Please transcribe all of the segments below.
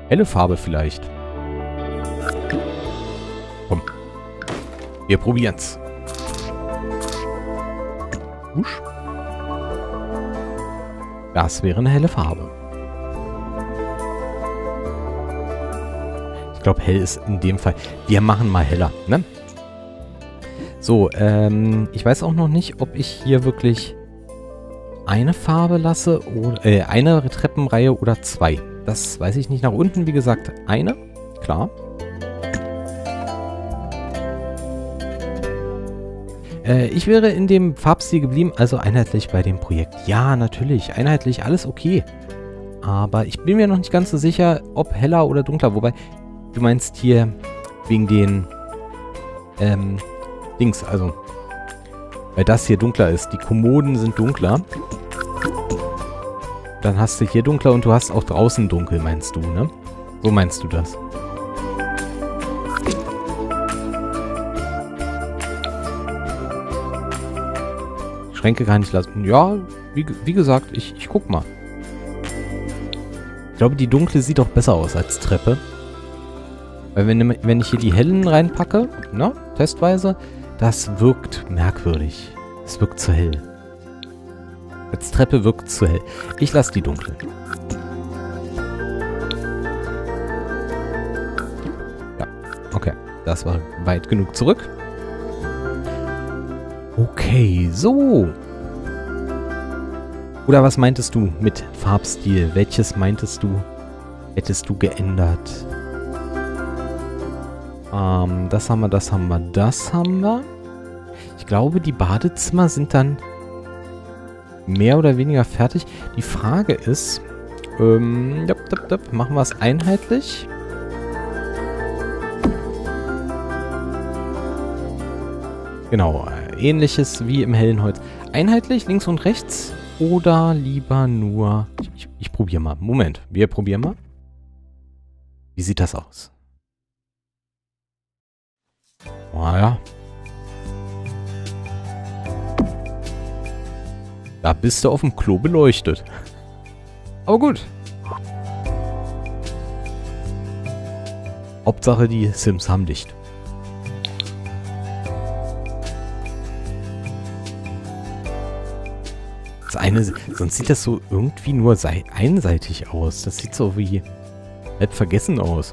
Helle Farbe vielleicht. Komm. Wir probieren's. Husch. Das wäre eine helle Farbe. Ich glaube, hell ist in dem Fall... Wir machen mal heller, ne? So, ich weiß auch noch nicht, ob ich hier wirklich eine Farbe lasse oder eine Treppenreihe oder zwei. Das weiß ich nicht. Nach unten, wie gesagt, eine. Klar. Ich wäre in dem Farbstil geblieben, also einheitlich bei dem Projekt. Ja, natürlich, einheitlich, alles okay. Aber ich bin mir noch nicht ganz so sicher, ob heller oder dunkler. Wobei, du meinst hier wegen den Dings, also weil das hier dunkler ist. Die Kommoden sind dunkler. Dann hast du hier dunkler und du hast auch draußen dunkel, meinst du, ne? So meinst du das. Schränke kann ich lassen. Ja, wie gesagt, ich guck mal. Ich glaube, die dunkle sieht doch besser aus als Treppe. Weil wenn ich hier die hellen reinpacke, ne, testweise, das wirkt merkwürdig. Es wirkt zu hell. Als Treppe wirkt es zu hell. Ich lasse die dunkle. Ja, okay. Das war weit genug zurück. Okay, so. Oder was meintest du mit Farbstil? Welches meintest du, hättest du geändert? Das haben wir, das haben wir, das haben wir. Ich glaube, die Badezimmer sind dann mehr oder weniger fertig. Die Frage ist, machen wir es einheitlich? Genau, ähnliches wie im hellen Holz. Einheitlich, links und rechts oder lieber nur... Ich probiere mal. Moment, wir probieren mal. Wie sieht das aus? Naja. Da bist du auf dem Klo beleuchtet. Aber gut. Hauptsache, die Sims haben Licht. Das eine, sonst sieht das so irgendwie nur einseitig aus. Das sieht so wie halb vergessen aus.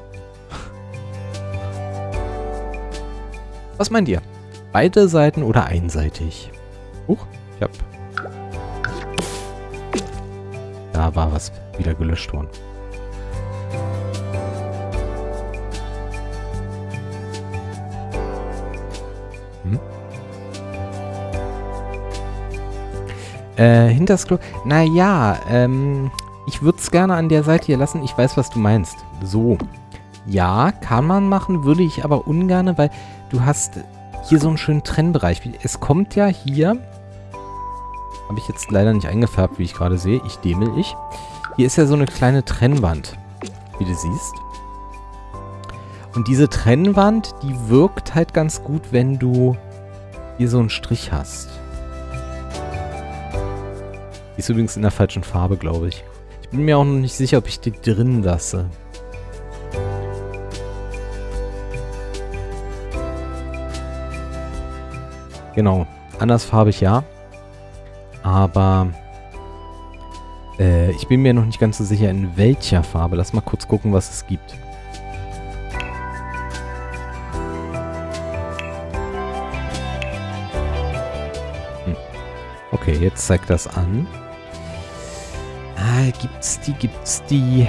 Was meint ihr? Beide Seiten oder einseitig? Huch, ich hab... Da war was wieder gelöscht worden. Hinters Klo. Naja, ich würde es gerne an der Seite hier lassen. Ich weiß, was du meinst. So. Ja, kann man machen, würde ich aber ungern, weil du hast hier so einen schönen Trennbereich. Es kommt ja hier... Habe ich jetzt leider nicht eingefärbt, wie ich gerade sehe. Ich dämmel ich. Hier ist ja so eine kleine Trennwand, wie du siehst. Und diese Trennwand, die wirkt halt ganz gut, wenn du hier so einen Strich hast. Die ist übrigens in der falschen Farbe, glaube ich. Ich bin mir auch noch nicht sicher, ob ich die drin lasse. Genau. Andersfarbig ja. Aber ich bin mir noch nicht ganz so sicher, in welcher Farbe. Lass mal kurz gucken, was es gibt. Okay, jetzt zeigt das an. Gibt's die...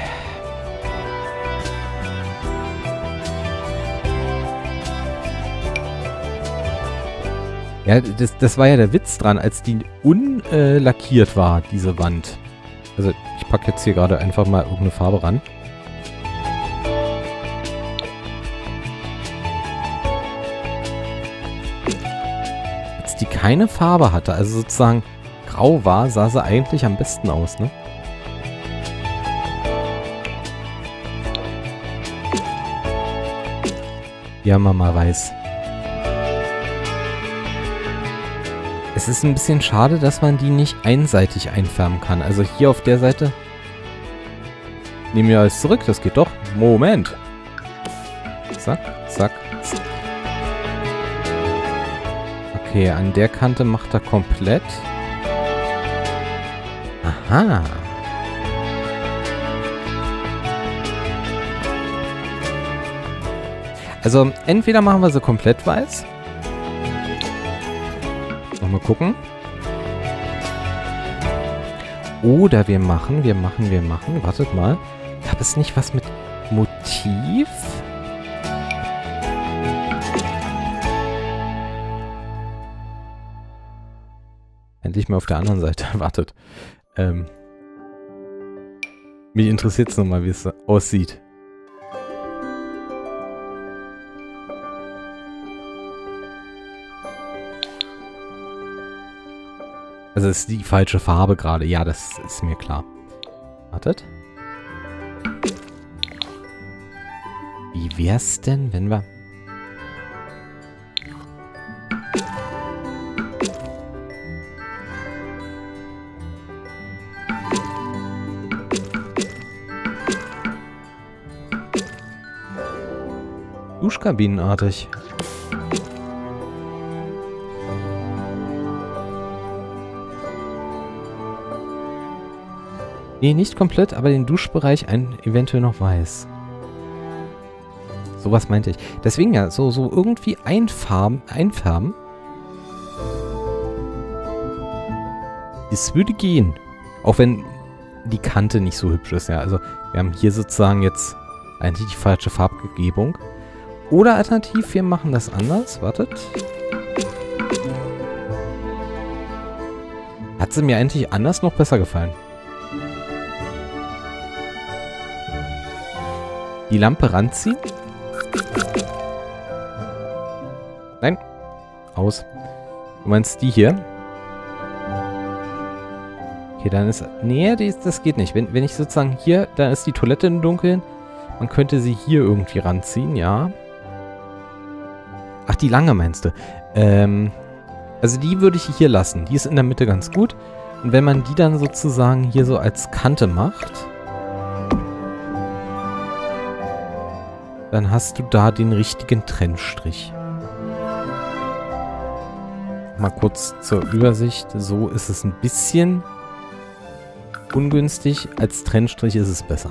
Ja, das war ja der Witz dran, als die unlackiert war, diese Wand. Also, ich packe jetzt hier gerade einfach mal irgendeine Farbe ran. Als die keine Farbe hatte, also sozusagen grau war, sah sie eigentlich am besten aus, ne? Hier haben wir mal weiß. Es ist ein bisschen schade, dass man die nicht einseitig einfärben kann. Also hier auf der Seite nehmen wir alles zurück, das geht doch. Moment. Zack, zack, zack. Okay, an der Kante macht er komplett. Aha. Also, entweder machen wir sie komplett weiß. Mal gucken. Oder wir machen. Wartet mal. Gab es nicht was mit Motiv? Endlich mal auf der anderen Seite. Wartet. Mich interessiert es nochmal, wie es aussieht. Also es ist die falsche Farbe gerade. Ja, das ist mir klar. Wartet. Wie wär's denn, wenn wir... Duschkabinenartig. Nee, nicht komplett, aber den Duschbereich eventuell noch weiß. Sowas meinte ich. Deswegen ja, so irgendwie einfärben. Das würde gehen. Auch wenn die Kante nicht so hübsch ist, ja. Also wir haben hier sozusagen jetzt eigentlich die falsche Farbgebung. Oder alternativ, wir machen das anders. Wartet. Hat sie mir eigentlich anders noch besser gefallen. Die Lampe ranziehen? Nein. Aus. Du meinst die hier? Okay, dann ist... Nee, das geht nicht. Wenn ich sozusagen hier... Dann ist die Toilette im Dunkeln. Man könnte sie hier irgendwie ranziehen, ja. Ach, die lange meinst du? Also die würde ich hier lassen. Die ist in der Mitte ganz gut. Und wenn man die dann sozusagen hier so als Kante macht... Dann hast du da den richtigen Trennstrich. Mal kurz zur Übersicht. So ist es ein bisschen ungünstig. Als Trennstrich ist es besser.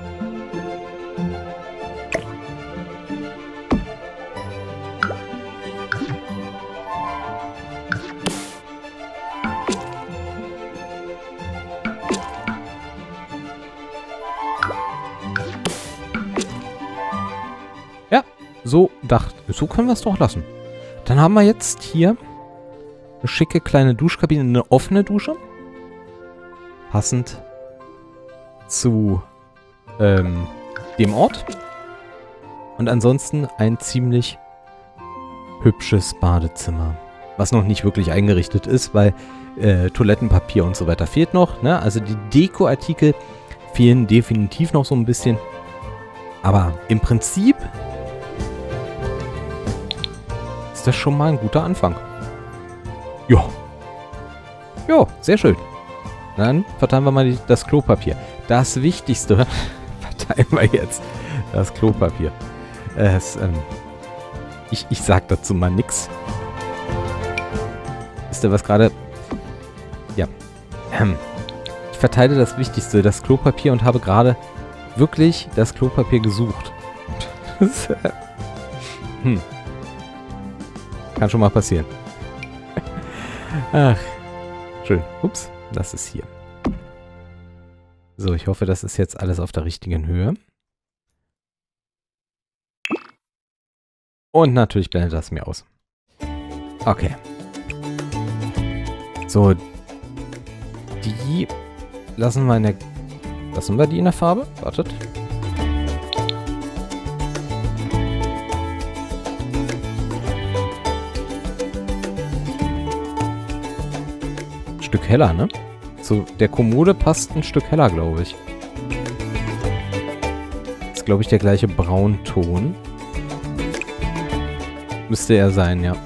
So können wir es doch lassen. Dann haben wir jetzt hier eine schicke kleine Duschkabine, eine offene Dusche. Passend zu dem Ort. Und ansonsten ein ziemlich hübsches Badezimmer. Was noch nicht wirklich eingerichtet ist, weil Toilettenpapier und so weiter fehlt noch. Ne? Also die Dekoartikel fehlen definitiv noch so ein bisschen. Aber im Prinzip... ist das schon mal ein guter Anfang. Ja. Ja, sehr schön. Dann verteilen wir mal das Klopapier. Das Wichtigste verteilen wir jetzt. Das Klopapier. Ich sag dazu mal nix. Wisst ihr, was gerade... Ja. Ich verteile das Wichtigste, das Klopapier, und habe gerade wirklich das Klopapier gesucht. Kann schon mal passieren. Ach, schön. Ups, das ist hier. So, ich hoffe, das ist jetzt alles auf der richtigen Höhe. Und natürlich blendet das mir aus. Okay. So, die lassen wir in der... Lassen wir die in der Farbe? Wartet. Stück heller, ne? Zu der Kommode passt ein Stück heller, glaube ich. Das ist, glaube ich, der gleiche Braunton. Müsste er sein, ja.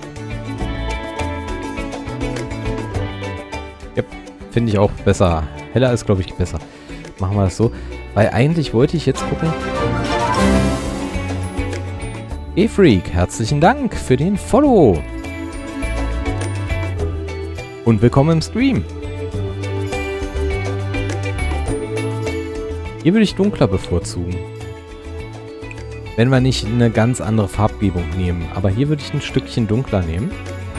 Ja, finde ich auch besser. Heller ist, glaube ich, besser. Machen wir das so. Weil eigentlich wollte ich jetzt gucken... E-Freak, herzlichen Dank für den Follow. Und willkommen im Stream. Hier würde ich dunkler bevorzugen. Wenn wir nicht eine ganz andere Farbgebung nehmen. Aber hier würde ich ein Stückchen dunkler nehmen.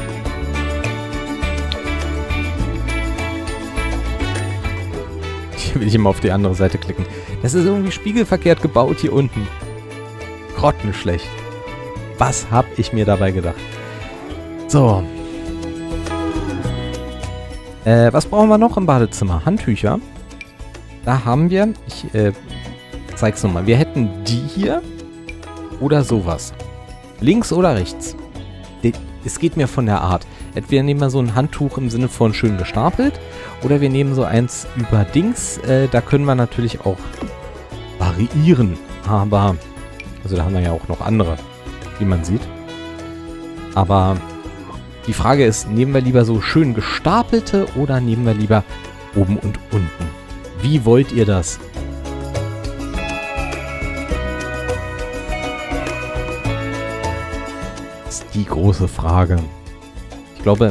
Hier will ich immer auf die andere Seite klicken. Das ist irgendwie spiegelverkehrt gebaut hier unten. Grottenschlecht. Was habe ich mir dabei gedacht? So. Was brauchen wir noch im Badezimmer? Handtücher. Da haben wir, ich zeig's nochmal. Wir hätten die hier oder sowas. Links oder rechts. Es geht mir von der Art. Entweder nehmen wir so ein Handtuch im Sinne von schön gestapelt oder wir nehmen so eins über Dings. Da können wir natürlich auch variieren. Aber, also da haben wir ja auch noch andere, wie man sieht. Aber die Frage ist, nehmen wir lieber so schön gestapelte oder nehmen wir lieber oben und unten? Wie wollt ihr das? Das ist die große Frage. Ich glaube,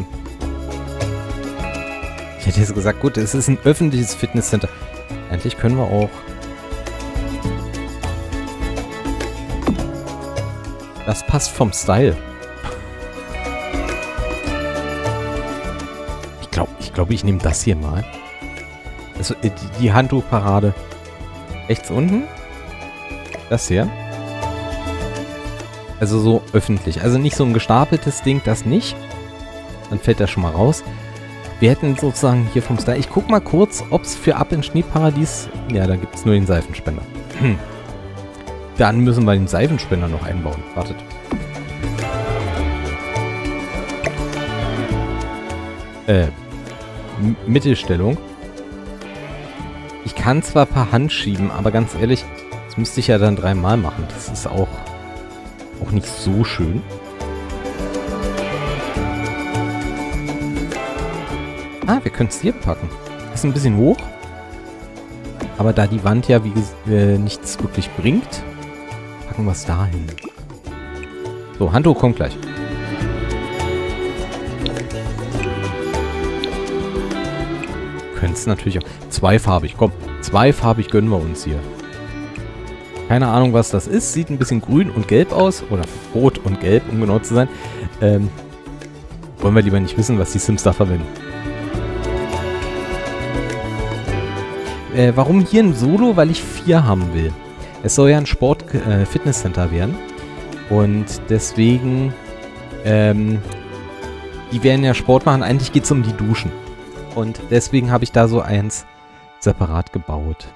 ich hätte jetzt gesagt, gut, es ist ein öffentliches Fitnesscenter. Eigentlich können wir auch das passt vom Style. Ich glaube, ich nehme das hier mal. Also die Handtuchparade. Rechts unten. Das hier. Also so öffentlich. Also nicht so ein gestapeltes Ding, das nicht. Dann fällt das schon mal raus. Wir hätten sozusagen hier vom Style... Ich guck mal kurz, ob es für Ab ins Schneeparadies... Ja, da gibt es nur den Seifenspender. Dann müssen wir den Seifenspender noch einbauen. Wartet. Mittelstellung. Ich kann zwar per Hand schieben, aber ganz ehrlich, das müsste ich ja dann 3-mal machen. Das ist auch nicht so schön. Ah, wir können es hier packen. Ist ein bisschen hoch. Aber da die Wand ja nichts wirklich bringt, packen wir es dahin. So, Handtuch kommt gleich. Können es natürlich auch. Zweifarbig, komm. Zweifarbig gönnen wir uns hier. Keine Ahnung, was das ist. Sieht ein bisschen grün und gelb aus. Oder rot und gelb, um genau zu sein. Wollen wir lieber nicht wissen, was die Sims da verwenden. Warum hier ein Solo? Weil ich 4 haben will. Es soll ja ein Sport-Fitnesscenter werden. Und deswegen, die werden ja Sport machen. Eigentlich geht es um die Duschen. Und deswegen habe ich da so eins separat gebaut.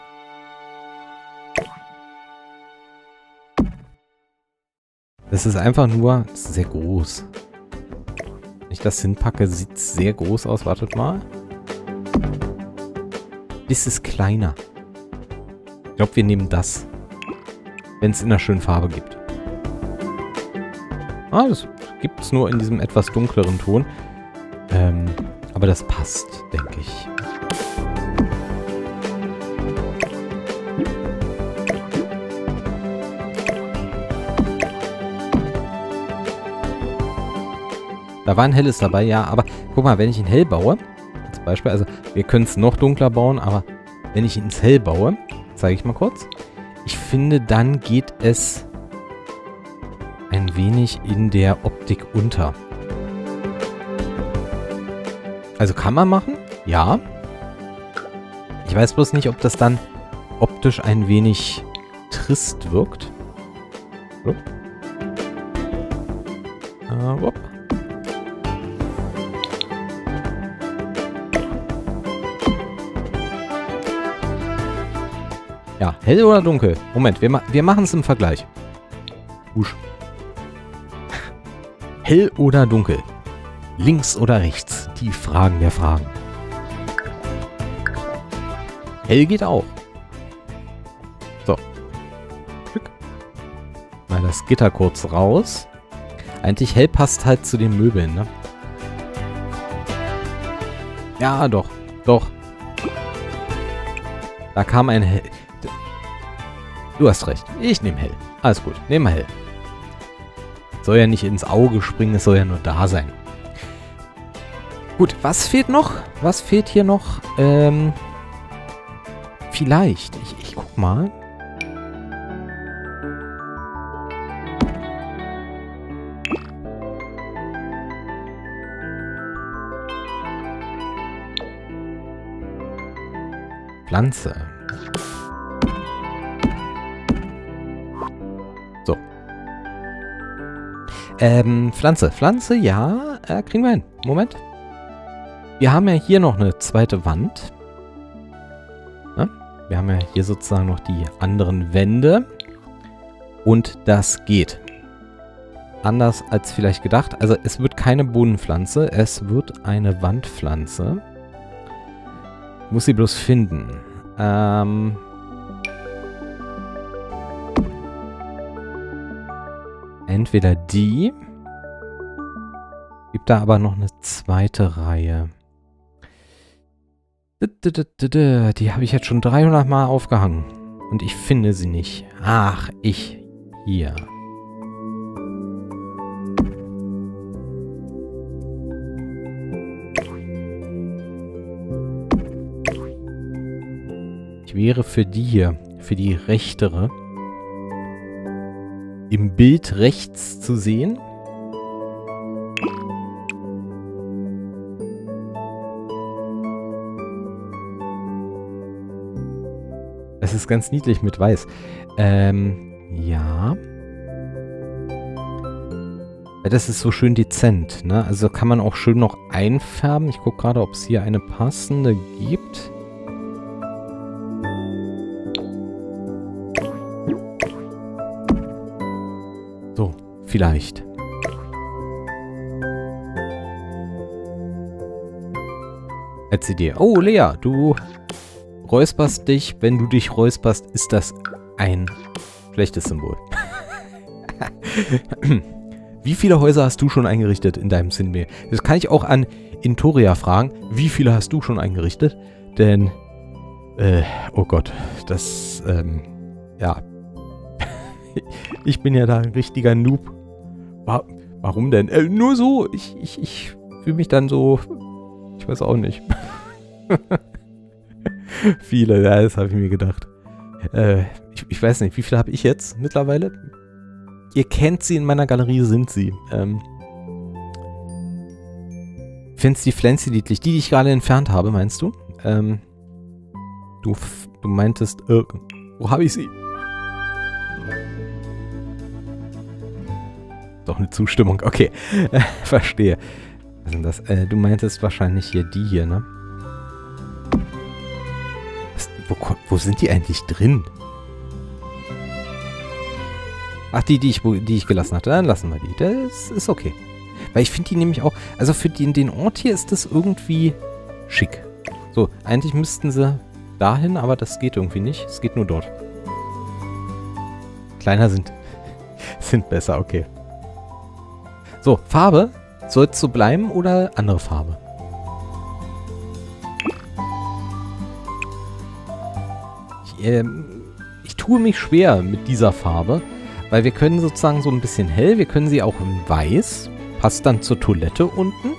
Das ist einfach nur sehr groß. Wenn ich das hinpacke, sieht es sehr groß aus. Wartet mal. Das ist kleiner. Ich glaube, wir nehmen das. Wenn es in einer schönen Farbe gibt. Ah, das gibt es nur in diesem etwas dunkleren Ton. Aber das passt, denke ich. Da war ein helles dabei, ja, aber guck mal, wenn ich ihn hell baue, als Beispiel, also wir können es noch dunkler bauen, aber wenn ich ihn ins Hell baue, zeige ich mal kurz, ich finde, dann geht es ein wenig in der Optik unter. Also kann man machen, ja. Ich weiß bloß nicht, ob das dann optisch ein wenig trist wirkt. So. Ja, hell oder dunkel? Moment, wir machen es im Vergleich. Husch. Hell oder dunkel? Links oder rechts? Die Fragen der Fragen. Hell geht auch. So. Glück. Mal das Gitter kurz raus. Eigentlich hell passt halt zu den Möbeln, ne? Ja, doch. Doch. Da kam ein hell... Du hast recht. Ich nehme hell. Alles gut. Nehmen wir hell. Soll ja nicht ins Auge springen, es soll ja nur da sein. Gut, was fehlt noch? Was fehlt hier noch? Vielleicht. Ich guck mal. Pflanze. So. Pflanze. Pflanze, ja. Kriegen wir hin. Moment. Wir haben ja hier noch eine zweite Wand. Ja? Wir haben ja hier sozusagen noch die anderen Wände. Und das geht. Anders als vielleicht gedacht. Also es wird keine Bodenpflanze. Es wird eine Wandpflanze. Muss sie bloß finden. Entweder die. Gibt da aber noch eine zweite Reihe. Die habe ich jetzt schon 300 Mal aufgehangen. Und ich finde sie nicht. Ach, hier. Ich wäre für die hier, für die rechtere, im Bild rechts zu sehen. Das ist ganz niedlich mit Weiß. Ja. Das ist so schön dezent, ne? Also kann man auch schön noch einfärben. Ich gucke gerade, ob es hier eine passende gibt. So, vielleicht. Als Idee. Oh, Lea, du räusperst dich. Wenn du dich räusperst, ist das ein schlechtes Symbol. Wie viele Häuser hast du schon eingerichtet in deinem Sinme? Das kann ich auch an Intoria fragen. Wie viele hast du schon eingerichtet? Denn, oh Gott, das, ja. Ich bin ja da ein richtiger Noob. Warum denn? Nur so. Ich fühle mich dann so, ich weiß auch nicht. Viele, ja, das habe ich mir gedacht. Ich weiß nicht, wie viele habe ich jetzt mittlerweile? Ihr kennt sie, in meiner Galerie sind sie. Findest die Pflänze niedlich? Die ich gerade entfernt habe, meinst du? Du meintest, wo habe ich sie? Doch eine Zustimmung, okay. Verstehe. Was sind das? Du meintest wahrscheinlich hier die hier, ne? Wo sind die eigentlich drin? Ach, die ich gelassen hatte. Dann lassen wir die. Das ist okay. Weil ich finde die nämlich auch... Also für den Ort hier ist das irgendwie schick. So, eigentlich müssten sie dahin, aber das geht irgendwie nicht. Es geht nur dort. Kleiner sind besser, okay. So, Farbe. Soll es so bleiben oder andere Farbe? Ich tue mich schwer mit dieser Farbe, weil wir können sozusagen so ein bisschen hell, wir können sie auch in weiß, passt dann zur Toilette unten.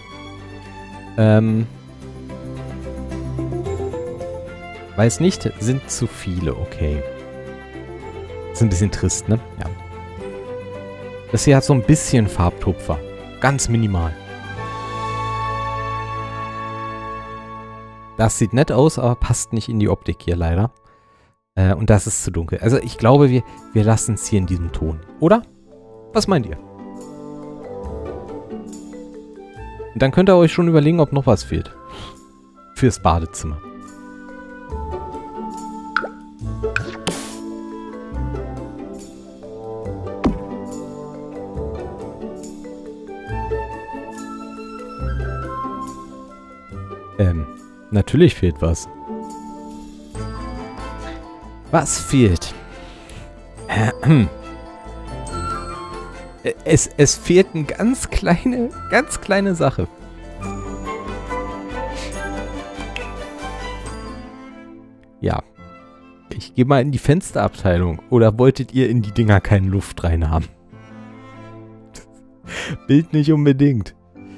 Weiß nicht, sind zu viele, okay. Ist ein bisschen trist, ne? Ja. Das hier hat so ein bisschen Farbtupfer, ganz minimal. Das sieht nett aus, aber passt nicht in die Optik hier leider. Und das ist zu dunkel. Also ich glaube, wir lassen es hier in diesem Ton. Oder? Was meint ihr? Und dann könnt ihr euch schon überlegen, ob noch was fehlt. Fürs Badezimmer. Natürlich fehlt was. Was fehlt? Es fehlt eine ganz kleine Sache. Ja. ich gehe mal in die Fensterabteilung. Oder wolltet ihr in die Dinger keine Luft rein haben? Bild nicht unbedingt.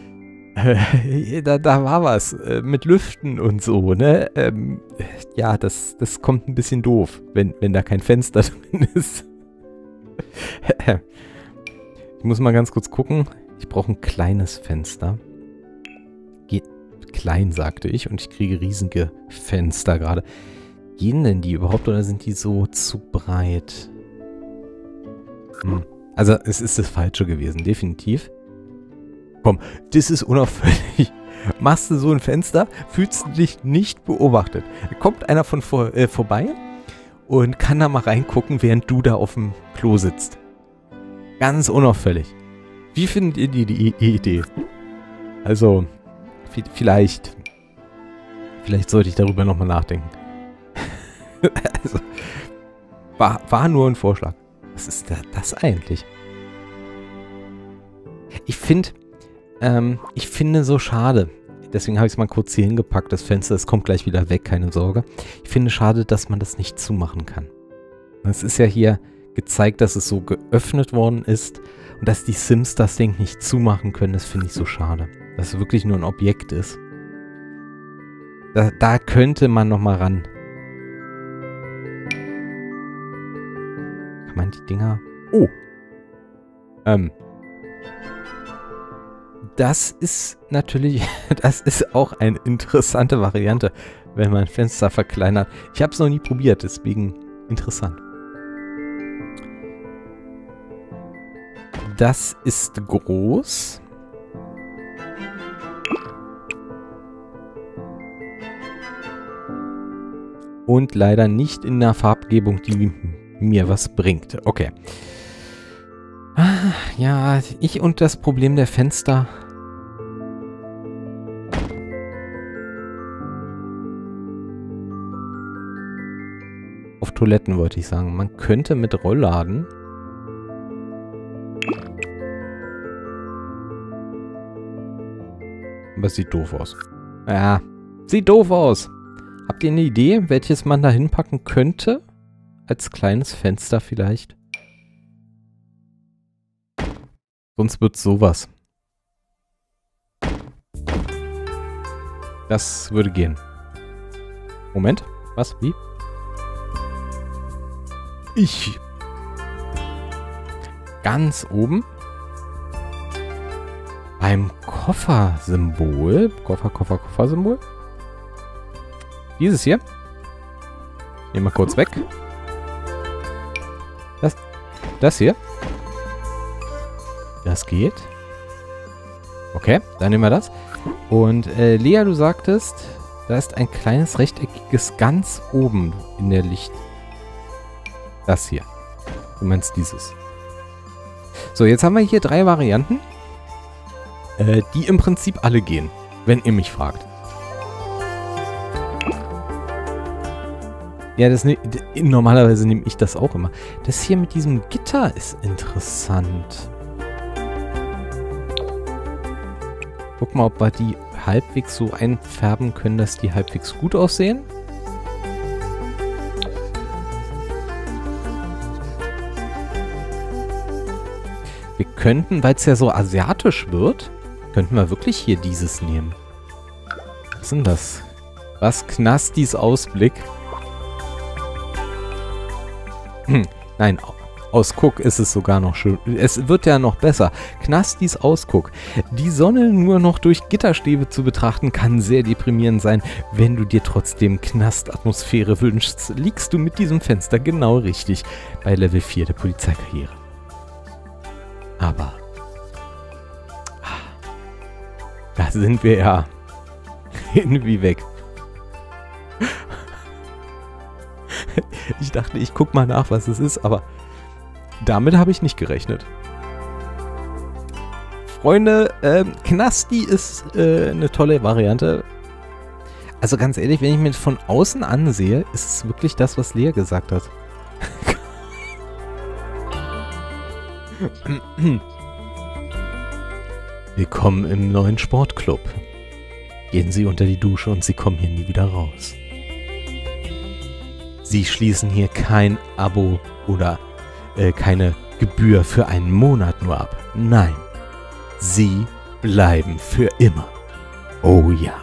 Da war was. Mit Lüften und so, ne? Ja, das kommt ein bisschen doof, wenn da kein Fenster drin ist. Ich muss mal ganz kurz gucken. Ich brauche ein kleines Fenster. Klein, sagte ich. Und ich kriege riesige Fenster gerade. Gehen denn die überhaupt oder sind die so zu breit? Also, es ist das Falsche gewesen, definitiv. Komm, das ist unauffällig. Machst du so ein Fenster, fühlst du dich nicht beobachtet. Da kommt einer von vorbei und kann da mal reingucken, während du da auf dem Klo sitzt. Ganz unauffällig. Wie findet ihr die Idee? Also, vielleicht sollte ich darüber nochmal nachdenken. Also, war nur ein Vorschlag. Was ist das eigentlich? Ich finde so schade. Deswegen habe ich es mal kurz hier hingepackt. Das Fenster, es kommt gleich wieder weg, keine Sorge. Ich finde schade, dass man das nicht zumachen kann. Es ist ja hier gezeigt, dass es so geöffnet worden ist und dass die Sims das Ding nicht zumachen können. Das finde ich so schade. Dass es wirklich nur ein Objekt ist. Da könnte man nochmal ran. Kann man die Dinger... Oh! Das ist natürlich... Das ist auch eine interessante Variante, wenn man Fenster verkleinert. Ich habe es noch nie probiert, deswegen interessant. Das ist groß. Und leider nicht in der Farbgebung, die mir was bringt. Okay. Ja, ich und das Problem der Fenster. Auf Toiletten wollte ich sagen. Man könnte mit Rollladen... Aber es sieht doof aus. Ja, sieht doof aus. Habt ihr eine Idee, welches man da hinpacken könnte? Als kleines Fenster vielleicht? Sonst wird sowas. Das würde gehen. Moment. Was? Wie? Ganz oben. Beim Koffersymbol. Koffersymbol. Dieses hier. Nehmen wir kurz weg. Das hier. Das geht. Okay, dann nehmen wir das. Und Lea, du sagtest, da ist ein kleines rechteckiges ganz oben in der Licht. Das hier. Du meinst dieses. So, jetzt haben wir hier 3 Varianten, die im Prinzip alle gehen, wenn ihr mich fragt. Ja, normalerweise nehme ich das auch immer. Das hier mit diesem Gitter ist interessant. Guck mal, ob wir die halbwegs so einfärben können, dass die halbwegs gut aussehen. Wir könnten, weil es ja so asiatisch wird, könnten wir wirklich hier dieses nehmen. Was ist denn das? Was? Knastis Ausblick? Nein, Ausguck ist es sogar noch schön. Es wird ja noch besser. Knastis Ausguck. Die Sonne nur noch durch Gitterstäbe zu betrachten, kann sehr deprimierend sein. Wenn du dir trotzdem Knastatmosphäre wünschst, liegst du mit diesem Fenster genau richtig bei Level 4 der Polizeikarriere. Aber da sind wir ja irgendwie weg. Ich dachte, ich guck mal nach, was es ist, aber damit habe ich nicht gerechnet. Freunde, Knasti ist eine tolle Variante. Also ganz ehrlich, wenn ich mir das von außen ansehe, ist es wirklich das, was Lea gesagt hat. Willkommen im neuen Sportclub. Gehen Sie unter die Dusche und Sie kommen hier nie wieder raus. Sie schließen hier kein Abo oder keine Gebühr für einen Monat nur ab. Nein, Sie bleiben für immer. Oh ja.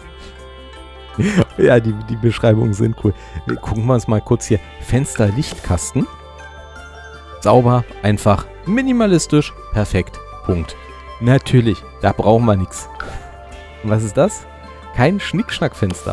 Ja, die Beschreibungen sind cool. Wir gucken wir uns mal kurz hier. Fenster, Lichtkasten. Sauber, einfach, minimalistisch, perfekt. Punkt. Natürlich, da brauchen wir nichts. Und was ist das? Kein Schnickschnackfenster.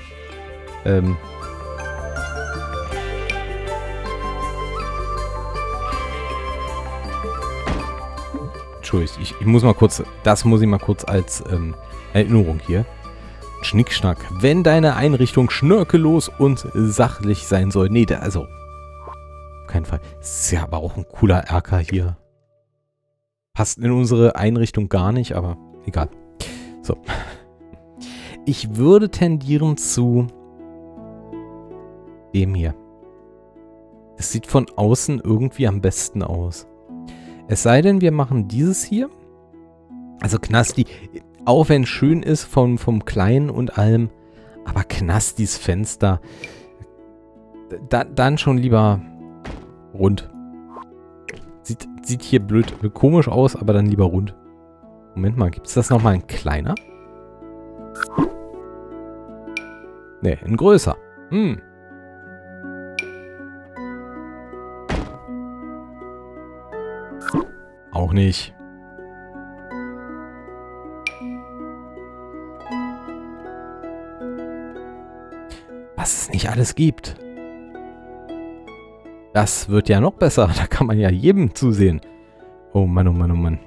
Entschuldigung, ich muss mal kurz, das muss ich mal kurz als Erinnerung hier. Schnickschnack. Wenn deine Einrichtung schnörkellos und sachlich sein soll. Nee, also, auf keinen Fall. Das ist ja aber auch ein cooler Erker hier. Passt in unsere Einrichtung gar nicht, aber egal. So. Ich würde tendieren zu dem hier. Das sieht von außen irgendwie am besten aus. Es sei denn, wir machen dieses hier. Also Knasti, auch wenn es schön ist vom Kleinen und allem, aber Knastis Fenster, dann schon lieber rund. Sieht hier blöd, komisch aus, aber dann lieber rund. Moment mal, gibt es das nochmal in kleiner? Ne, in größer. Auch nicht. Was es nicht alles gibt. Das wird ja noch besser. Da kann man ja jedem zusehen. Oh Mann, oh Mann, oh Mann.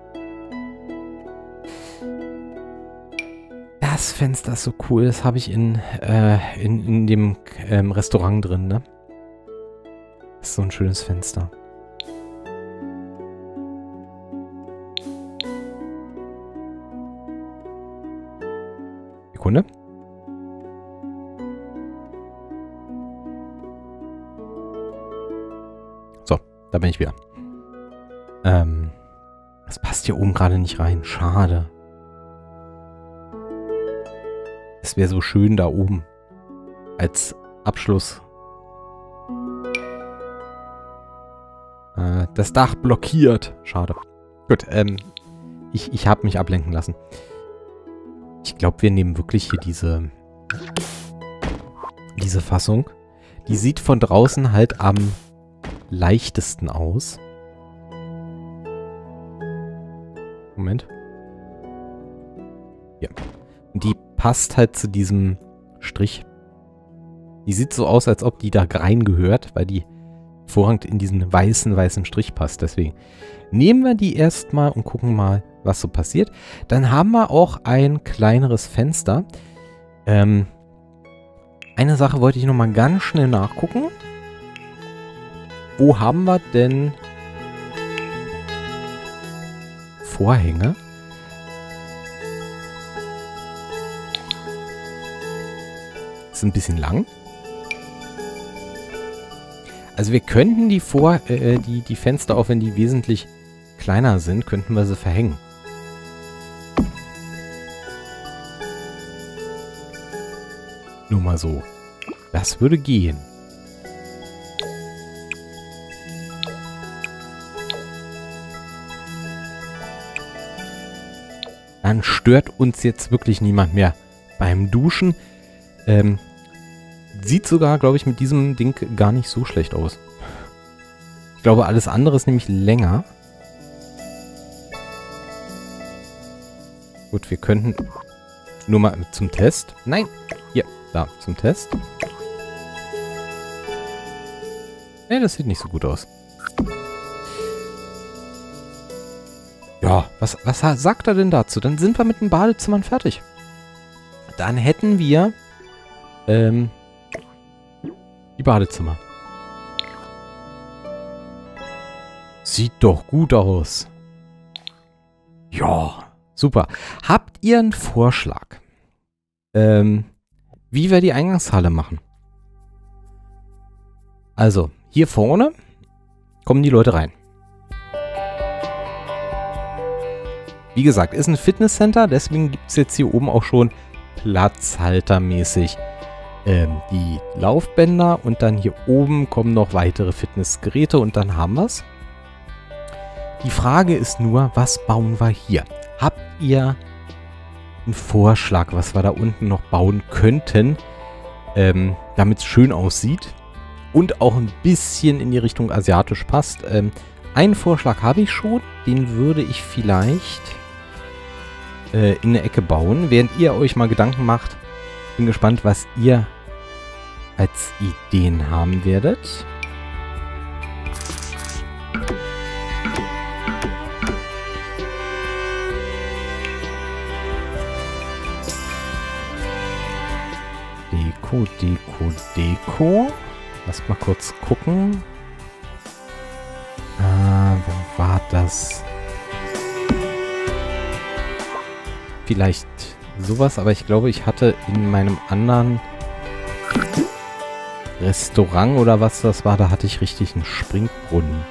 Das Fenster ist so cool. Das habe ich in dem Restaurant drin, ne? Das ist so ein schönes Fenster. Sekunde. So, da bin ich wieder. Das passt hier oben gerade nicht rein. Schade. Es wäre so schön da oben. Als Abschluss. Das Dach blockiert. Schade. Gut, ich habe mich ablenken lassen. Ich glaube, wir nehmen wirklich hier diese Fassung. Die sieht von draußen halt am leichtesten aus. Moment. Ja. Und die passt halt zu diesem Strich. Die sieht so aus, als ob die da reingehört, weil die hervorragend in diesen weißen Strich passt. Deswegen nehmen wir die erstmal und gucken mal, was so passiert. Dann haben wir auch ein kleineres Fenster. Eine Sache wollte ich noch mal ganz schnell nachgucken. Wo haben wir denn Vorhänge? Ist ein bisschen lang. Also wir könnten die Fenster, auch wenn die wesentlich kleiner sind, könnten wir sie verhängen. Nur mal so. Das würde gehen. Dann stört uns jetzt wirklich niemand mehr beim Duschen. Sieht sogar, glaube ich, mit diesem Ding gar nicht so schlecht aus. Ich glaube, alles andere ist nämlich länger. Gut, wir könnten nur mal zum Test. Nein, hier, da, zum Test. Ne, das sieht nicht so gut aus. Ja, was sagt er denn dazu? Dann sind wir mit den Badezimmern fertig. Dann hätten wir die Badezimmer. Sieht doch gut aus. Ja, super. Habt ihr einen Vorschlag, wie wir die Eingangshalle machen? Also, hier vorne kommen die Leute rein. Wie gesagt, ist ein Fitnesscenter, deswegen gibt es jetzt hier oben auch schon platzhaltermäßig die Laufbänder und dann hier oben kommen noch weitere Fitnessgeräte und dann haben wir es. Die Frage ist nur, was bauen wir hier? Habt ihr einen Vorschlag, was wir da unten noch bauen könnten, damit es schön aussieht und auch ein bisschen in die Richtung asiatisch passt? Einen Vorschlag habe ich schon, den würde ich vielleicht in eine Ecke bauen, während ihr euch mal Gedanken macht. Bin gespannt, was ihr als Ideen haben werdet. Deko, Deko, Deko. Lass mal kurz gucken. Wo war das? Vielleicht sowas, aber ich glaube, ich hatte in meinem anderen Restaurant oder was das war, da hatte ich richtig einen Springbrunnen.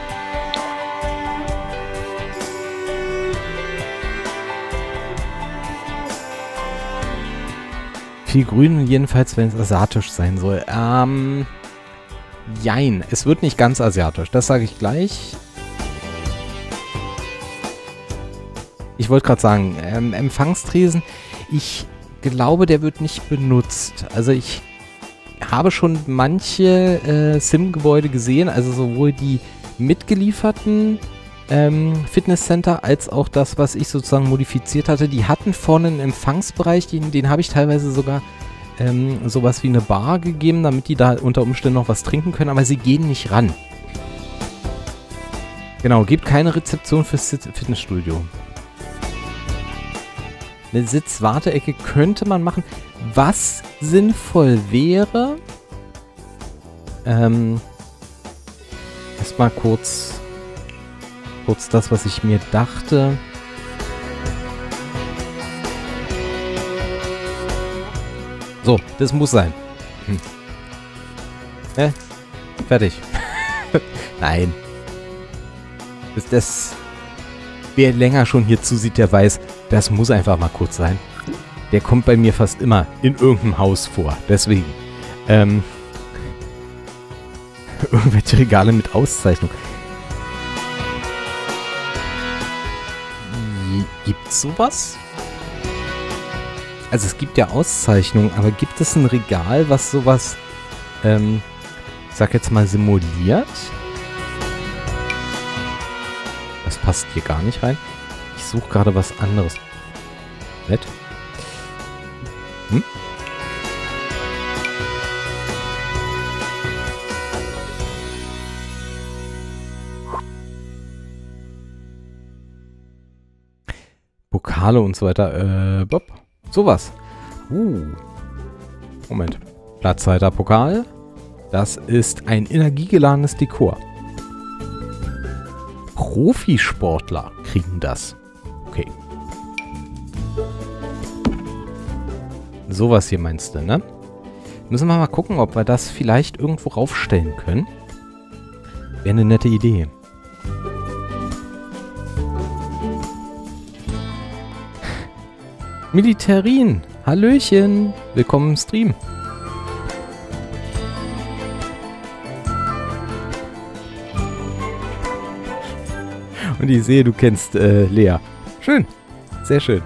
Viel Grün jedenfalls, wenn es asiatisch sein soll. Jein, es wird nicht ganz asiatisch, das sage ich gleich. Ich wollte gerade sagen, Empfangstresen, ich glaube, der wird nicht benutzt. Also ich habe schon manche Sim-Gebäude gesehen, also sowohl die mitgelieferten Fitnesscenter als auch das, was ich sozusagen modifiziert hatte. Die hatten vorne einen Empfangsbereich, den habe ich teilweise sogar sowas wie eine Bar gegeben, damit die da unter Umständen noch was trinken können, aber sie gehen nicht ran. Genau, gibt keine Rezeption fürs Fitnessstudio. Eine Sitzwarteecke könnte man machen. Was sinnvoll wäre, erstmal kurz das, was ich mir dachte. So, das muss sein. Fertig. Nein. Wer länger schon hier zusieht, der weiß, das muss einfach mal kurz sein. Der kommt bei mir fast immer in irgendeinem Haus vor. Deswegen. Irgendwelche Regale mit Auszeichnung. Gibt's sowas? Also es gibt ja Auszeichnungen, aber gibt es ein Regal, was sowas, ich sag jetzt mal, simuliert? Das passt hier gar nicht rein. Ich suche gerade was anderes. Nett. Hm? Pokale und so weiter. Bob. Sowas. Moment. Platzhalterpokal. Das ist ein energiegeladenes Dekor. Profisportler kriegen das. Okay. Sowas hier meinst du, ne? Müssen wir mal gucken, ob wir das vielleicht irgendwo raufstellen können. Wäre eine nette Idee. Militärin, hallöchen, willkommen im Stream. Und ich sehe, du kennst Lea. Schön, sehr schön.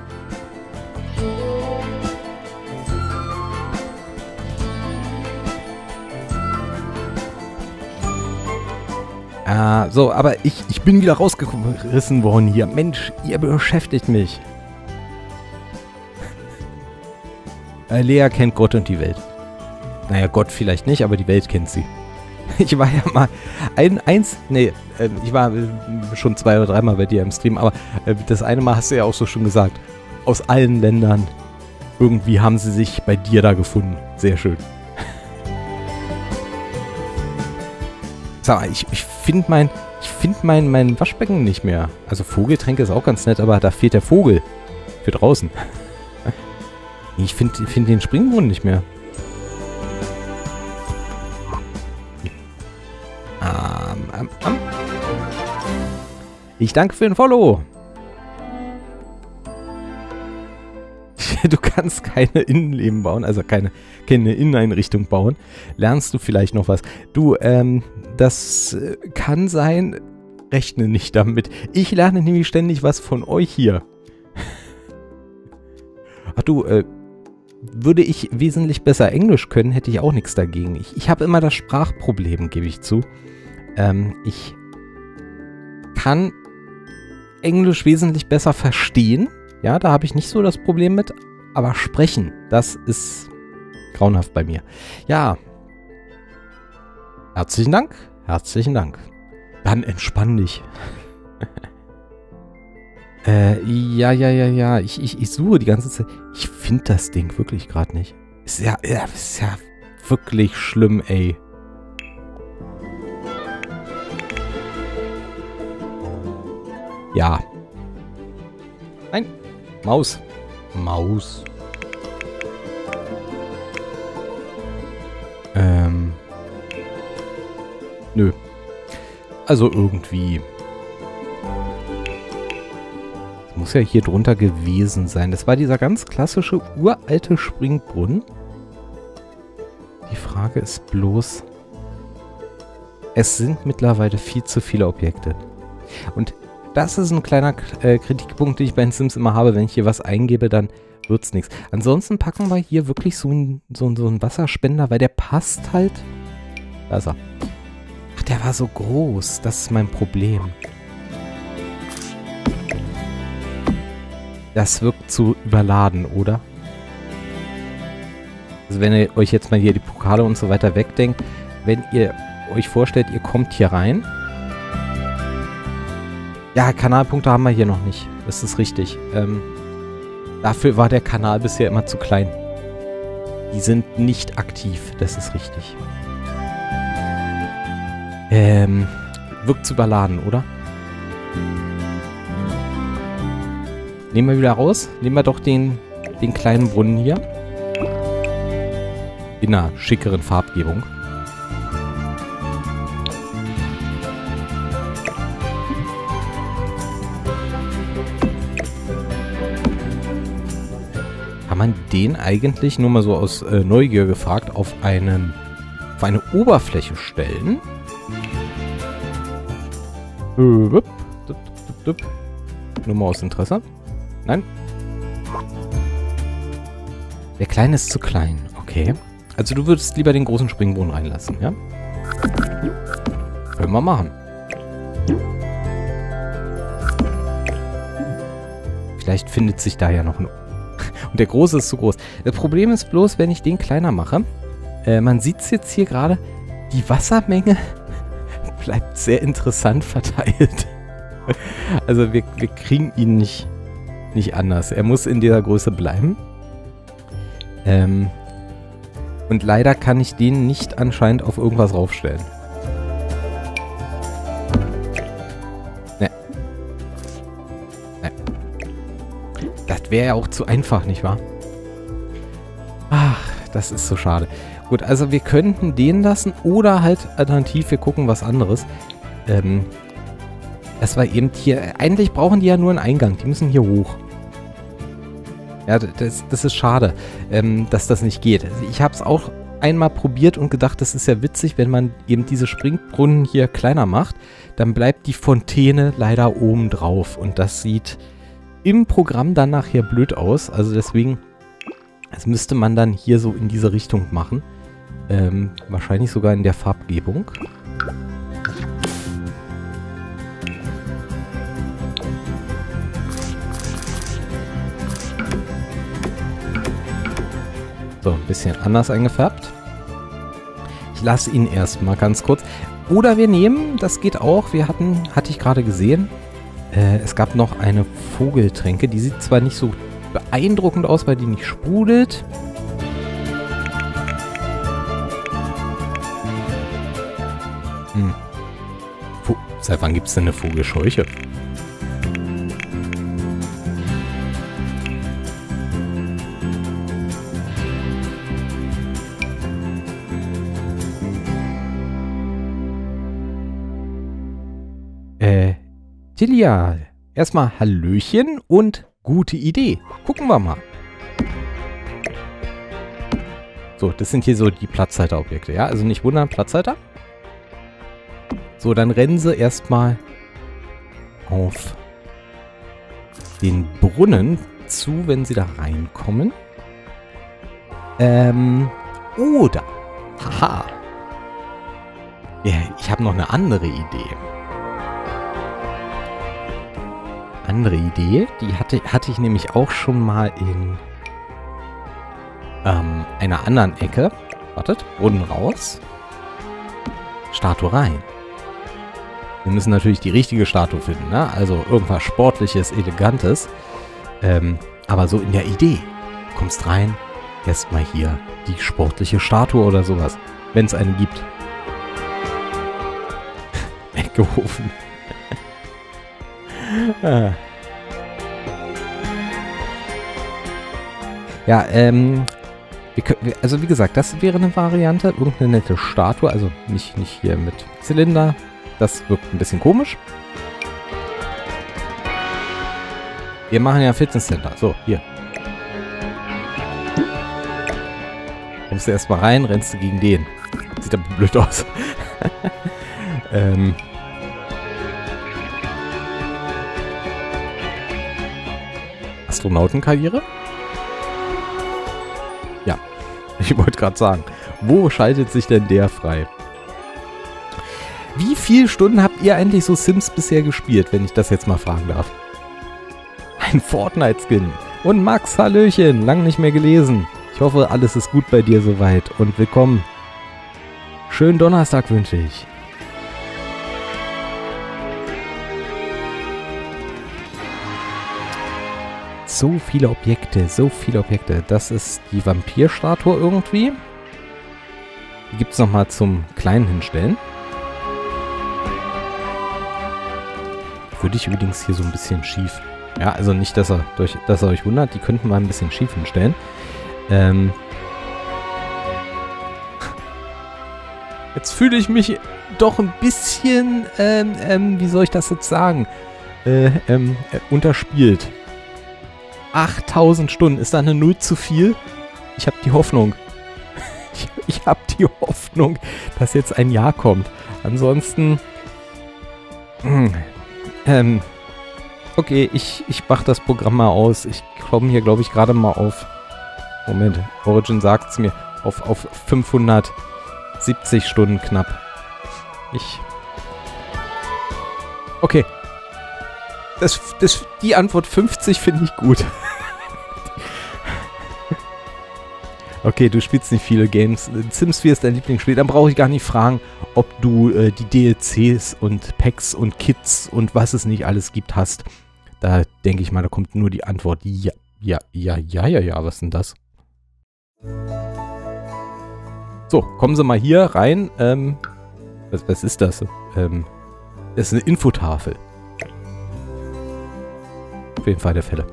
So, aber ich bin wieder rausgerissen worden hier. Mensch, ihr beschäftigt mich. Lea kennt Gott und die Welt. Naja, Gott vielleicht nicht, aber die Welt kennt sie. Ich war ja mal ich war schon 2 oder 3 Mal bei dir im Stream, aber das eine Mal hast du ja auch so schon gesagt. Aus allen Ländern. Irgendwie haben sie sich bei dir da gefunden. Sehr schön. Sag mal, ich finde mein Waschbecken nicht mehr. Also Vogeltränke ist auch ganz nett, aber da fehlt der Vogel. Für draußen. Ich finde den Springbrunnen nicht mehr. Ich danke für den Follow. du kannst keine Innenleben bauen, also keine Inneneinrichtung bauen. Lernst du vielleicht noch was? Du, das kann sein, rechne nicht damit. Ich lerne nämlich ständig was von euch hier. Ach du, würde ich wesentlich besser Englisch können, hätte ich auch nichts dagegen. Ich habe immer das Sprachproblem, gebe ich zu. Ich kann Englisch wesentlich besser verstehen. Ja, da habe ich nicht so das Problem mit. Aber sprechen, das ist grauenhaft bei mir. Ja. Herzlichen Dank. Herzlichen Dank. Dann entspann dich. Ja. Ich suche die ganze Zeit. Ich finde das Ding wirklich gerade nicht. Ist ja wirklich schlimm, ey. Ja. Nein. Maus. Maus. Nö. Also irgendwie. Das muss ja hier drunter gewesen sein. Das war dieser ganz klassische, uralte Springbrunnen. Die Frage ist bloß, es sind mittlerweile viel zu viele Objekte. Und das ist ein kleiner Kritikpunkt, den ich bei den Sims immer habe. Wenn ich hier was eingebe, dann wird's nichts. Ansonsten packen wir hier wirklich so einen Wasserspender, weil der passt halt. Da ist er. Ach, der war so groß. Das ist mein Problem. Das wirkt zu überladen, oder? Also wenn ihr euch jetzt mal hier die Pokale und so weiter wegdenkt, wenn ihr euch vorstellt, ihr kommt hier rein. Ja, Kanalpunkte haben wir hier noch nicht. Das ist richtig. Dafür war der Kanal bisher immer zu klein. Die sind nicht aktiv. Das ist richtig. Wirkt zu überladen, oder? Nehmen wir wieder raus. Nehmen wir doch den kleinen Brunnen hier. In einer schickeren Farbgebung. Kann man den eigentlich, nur mal so aus Neugier gefragt, auf eine Oberfläche stellen? Nur mal aus Interesse. Nein. Der kleine ist zu klein. Okay. Also du würdest lieber den großen Springbrunnen reinlassen, ja? Können wir machen. Vielleicht findet sich da ja noch ein... Und der große ist zu groß. Das Problem ist bloß, wenn ich den kleiner mache, man sieht es jetzt hier gerade, die Wassermenge bleibt sehr interessant verteilt. Also wir kriegen ihn nicht anders. Er muss in dieser Größe bleiben. Und leider kann ich den nicht anscheinend auf irgendwas raufstellen. Ne. Das wäre ja auch zu einfach, nicht wahr? Ach, das ist so schade. Gut, also wir könnten den lassen oder halt alternativ, wir gucken was anderes. Das war eben hier, eigentlich brauchen die ja nur einen Eingang, die müssen hier hoch. Ja, das ist schade, dass das nicht geht. Ich habe es auch einmal probiert und gedacht, das ist ja witzig, wenn man eben diese Springbrunnen hier kleiner macht, dann bleibt die Fontäne leider oben drauf und das sieht im Programm dann nachher blöd aus. Also deswegen, das müsste man dann hier so in diese Richtung machen. Wahrscheinlich sogar in der Farbgebung. So, ein bisschen anders eingefärbt. Ich lasse ihn erstmal ganz kurz. Oder wir nehmen, das geht auch, hatte ich gerade gesehen, es gab noch eine Vogeltränke. Die sieht zwar nicht so beeindruckend aus, weil die nicht sprudelt. Seit wann gibt es denn eine Vogelscheuche? Tilia, erstmal Hallöchen und gute Idee. Gucken wir mal. So, das sind hier so die Platzhalterobjekte, ja? Also nicht wundern, Platzhalter. So, dann rennen sie erstmal auf den Brunnen zu, wenn sie da reinkommen. Oder, haha, ja, ich habe noch eine andere Idee. Die hatte ich nämlich auch schon mal in einer anderen Ecke. Wartet, Brunnen raus. Statue rein. Wir müssen natürlich die richtige Statue finden, ne? Also irgendwas Sportliches, Elegantes. Aber so in der Idee. Du kommst rein, erstmal hier die sportliche Statue oder sowas. Wenn es eine gibt. Weggerufen. Ja, also wie gesagt, das wäre eine Variante. Irgendeine nette Statue, also nicht hier mit Zylinder. Das wirkt ein bisschen komisch. Wir machen ja Fitnesscenter. So, hier. Kommst du erstmal rein, rennst du gegen den. Sieht aber blöd aus. Astronautenkarriere? Ja, ich wollte gerade sagen, wo schaltet sich denn der frei? Wie viele Stunden habt ihr eigentlich so Sims bisher gespielt, wenn ich das jetzt mal fragen darf? Ein Fortnite-Skin. Und Max, hallöchen, lang nicht mehr gelesen. Ich hoffe, alles ist gut bei dir soweit und willkommen. Schönen Donnerstag wünsche ich. So viele Objekte, so viele Objekte. Das ist die Vampirstatue irgendwie. Die gibt es nochmal zum Kleinen hinstellen. Würde ich übrigens hier so ein bisschen schief. Ja, also nicht, dass er euch wundert. Die könnten wir ein bisschen schief hinstellen. Jetzt fühle ich mich doch ein bisschen, wie soll ich das jetzt sagen? Unterspielt. 8000 Stunden. Ist da eine 0 zu viel? Ich habe die Hoffnung. Ich habe die Hoffnung, dass jetzt ein Jahr kommt. Ansonsten... okay, ich mache das Programm mal aus. Ich komme hier, glaube ich, gerade mal auf... Moment, Origin sagt es mir. Auf 570 Stunden knapp. Okay. Die Antwort 50 finde ich gut. Okay, du spielst nicht viele Games. Sims 4 ist dein Lieblingsspiel. Dann brauche ich gar nicht fragen, ob du die DLCs und Packs und Kits und was es nicht alles gibt hast. Da denke ich mal, da kommt nur die Antwort ja. Was ist denn das? So, kommen Sie mal hier rein. Was ist das? Das ist eine Infotafel. Für den Fall der Fälle.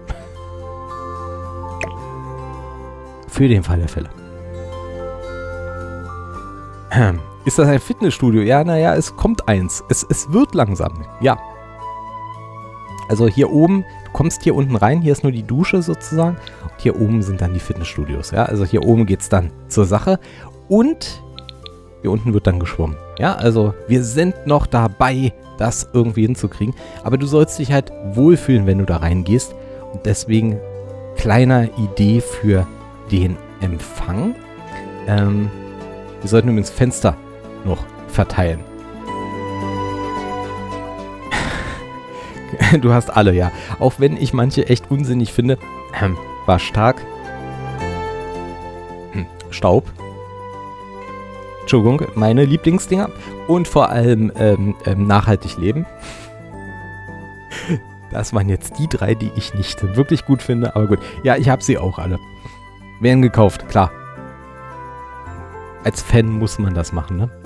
Für den Fall der Fälle. Ist das ein Fitnessstudio? Ja, naja, es kommt eins. Es wird langsam. Ja. Also hier oben, du kommst hier unten rein, hier ist nur die Dusche sozusagen. Und hier oben sind dann die Fitnessstudios. Ja, also hier oben geht es dann zur Sache. Und hier unten wird dann geschwommen. Ja, also wir sind noch dabei, das irgendwie hinzukriegen. Aber du sollst dich halt wohlfühlen, wenn du da reingehst. Und deswegen kleiner Idee für den Empfang. Wir sollten übrigens Fenster noch verteilen. Du hast alle, ja. Auch wenn ich manche echt unsinnig finde. War stark. Staub. Entschuldigung, meine Lieblingsdinger. Und vor allem nachhaltig leben. Das waren jetzt die 3, die ich nicht wirklich gut finde. Aber gut, ja, ich habe sie auch alle. Werden gekauft, klar. Als Fan muss man das machen, ne?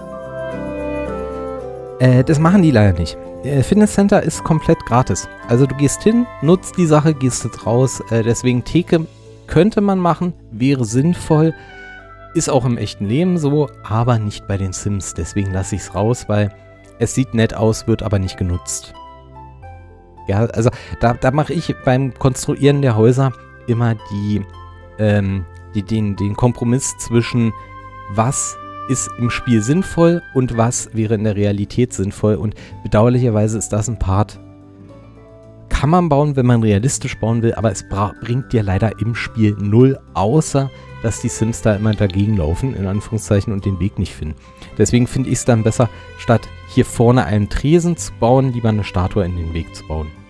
Das machen die leider nicht. Fitnesscenter ist komplett gratis. Also du gehst hin, nutzt die Sache, gehst jetzt raus. Deswegen Theke könnte man machen, wäre sinnvoll. Ist auch im echten Leben so, aber nicht bei den Sims. Deswegen lasse ich es raus, weil es sieht nett aus, wird aber nicht genutzt. Ja, also da mache ich beim Konstruieren der Häuser immer die den Kompromiss zwischen was ist im Spiel sinnvoll und was wäre in der Realität sinnvoll. Und bedauerlicherweise ist das ein Part, kann man bauen, wenn man realistisch bauen will, aber es bringt dir leider im Spiel null, außer dass die Sims da immer dagegen laufen, in Anführungszeichen, und den Weg nicht finden. Deswegen finde ich es dann besser, statt hier vorne einen Tresen zu bauen, lieber eine Statue in den Weg zu bauen.